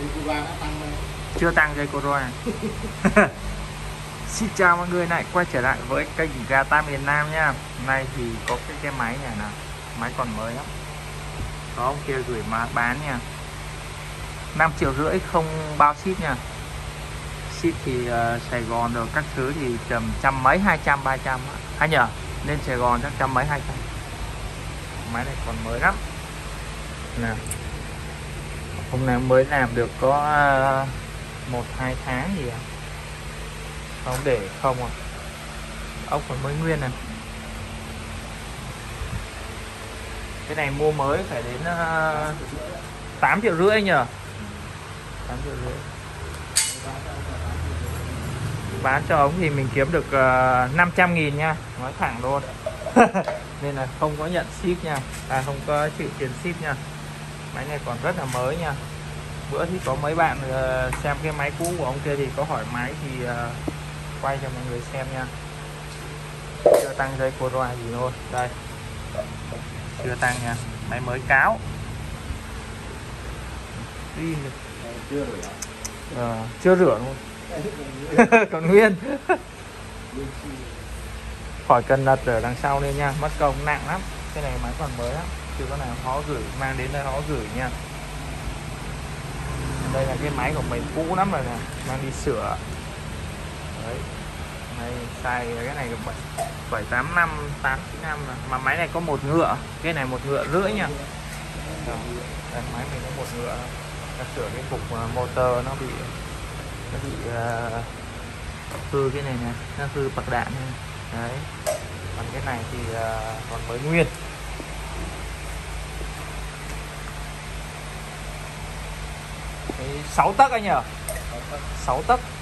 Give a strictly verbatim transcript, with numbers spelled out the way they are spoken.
Chưa tăng dây cô roi này. Xin chào mọi người, lại quay trở lại với kênh Gà Ta Miền Nam nha. Hôm nay thì có cái cái máy này là máy còn mới lắm. Có ông kia gửi mà bán nha, năm triệu rưỡi không bao ship nha. Ship thì uh, Sài Gòn rồi các thứ thì tầm trăm mấy, hai trăm ba trăm hay nhờ, lên Sài Gòn chắc trăm mấy hai trăm. Máy này còn mới lắm nè, hôm nay mới làm được có một hai tháng gì à, không để không à, ốc còn mới nguyên này. Cái này mua mới phải đến uh, tám triệu rưỡi nhờ, tám triệu rưỡi. Bán cho ống thì mình kiếm được uh, năm trăm nghìn nha, nói thẳng luôn. Nên là không có nhận ship nha, à, không có chịu tiền ship nha. Máy này còn rất là mới nha. Bữa thì có mấy bạn uh, xem cái máy cũ của ông kia thì có hỏi máy thì uh, quay cho mọi người xem nha. Chưa tăng dây cô roi gì luôn, đây chưa tăng nha, máy mới cáo. Đi chưa rửa, ờ, chưa rửa luôn. Còn nguyên. Khỏi cần đặt ở đằng sau lên nha, mất công nặng lắm. Cái này máy còn mới lắm, chưa có nào họ gửi, mang đến đây họ gửi nha. Đây là cái máy của mình cũ lắm rồi nè, mang đi sửa. Đấy, này xài cái này được bảy tám năm, tám chín năm rồi. Mà máy này có một ngựa, cái này một ngựa rưỡi nha. Đây, máy mình có một ngựa. Ta sửa cái cục motor nó bị nó bị uh, hư cái này nè, nó hư bạc đạn này. Đấy, còn cái này thì uh, còn mới nguyên. sáu tấc anh nhờ, sáu tấc